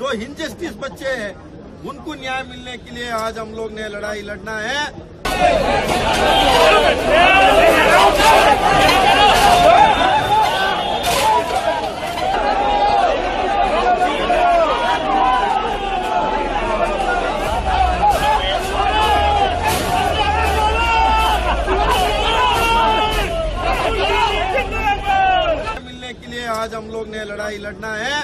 जो इनजस्टिस बच्चे हैं उनको न्याय मिलने के लिए आज हम लोग ने लड़ाई लड़ना है। मिलने के लिए आज हम लोग ने लड़ाई लड़ना है।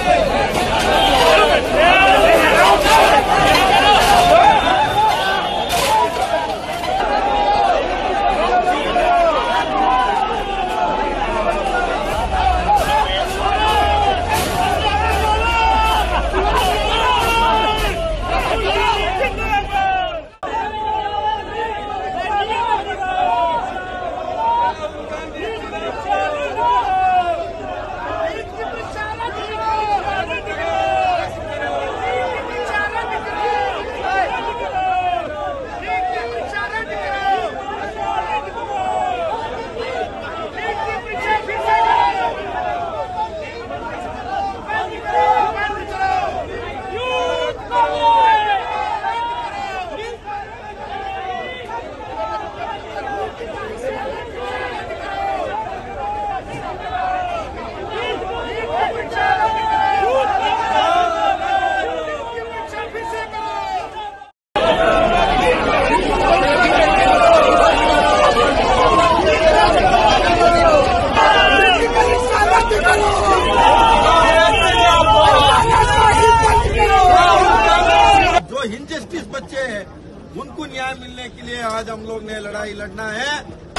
जो इनजस्टिस बच्चे हैं उनको न्याय मिलने के लिए आज हम लोग ने लड़ाई लड़ना है।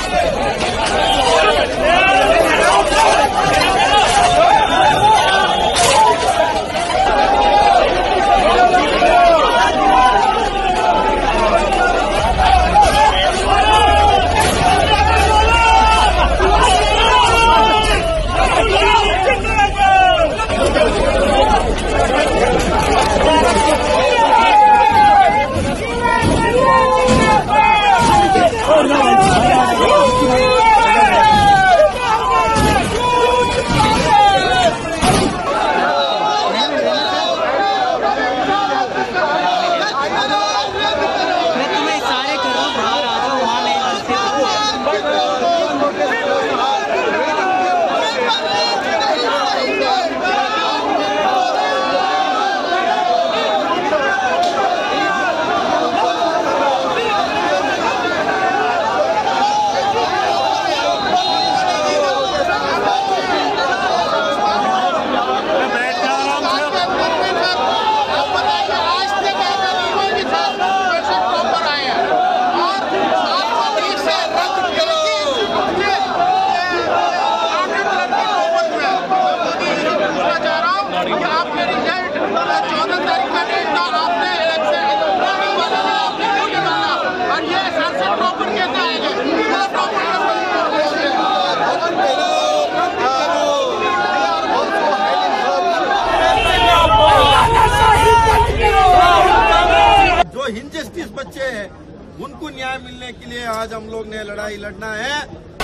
जो इनजस्टिस बच्चे हैं उनको न्याय मिलने के लिए आज हम लोग ने लड़ाई लड़ना है।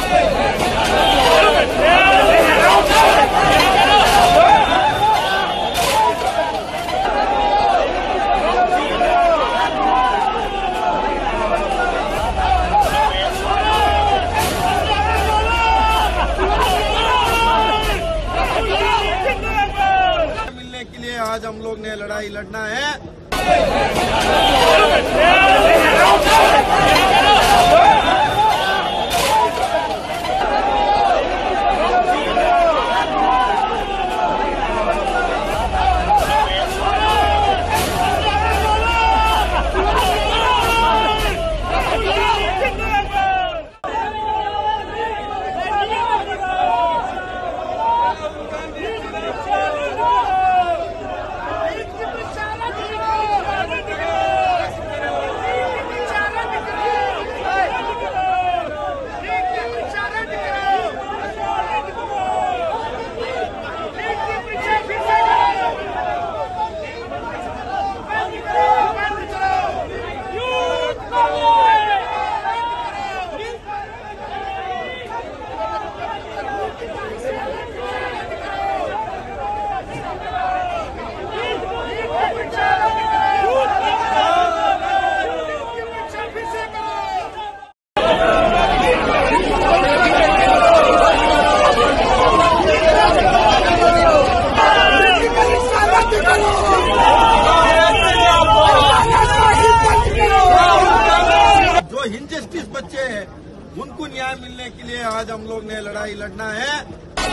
मिलने के लिए आज हम लोग ने लड़ाई लड़ना है।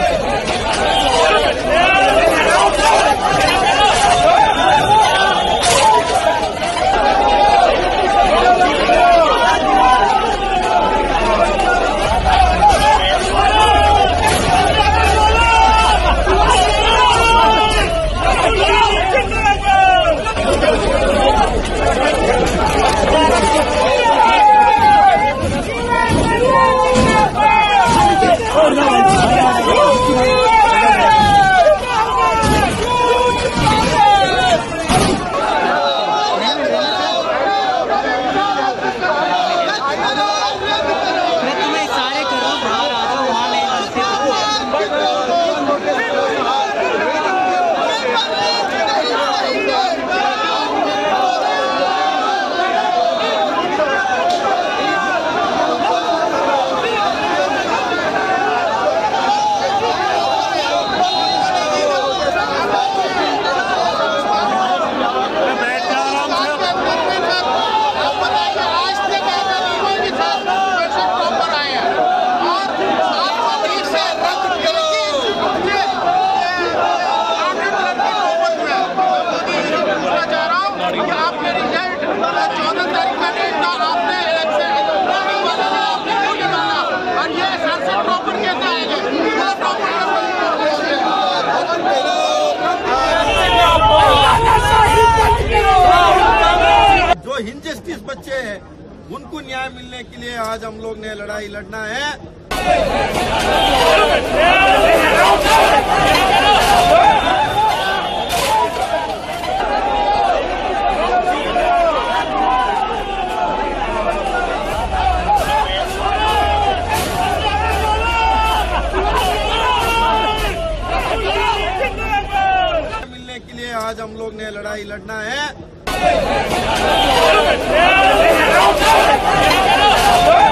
इनजस्टिस बच्चे हैं उनको न्याय मिलने के लिए आज हम लोग ने लड़ाई लड़ना है। मिलने के लिए आज हम लोग ने लड़ाई लड़ना है।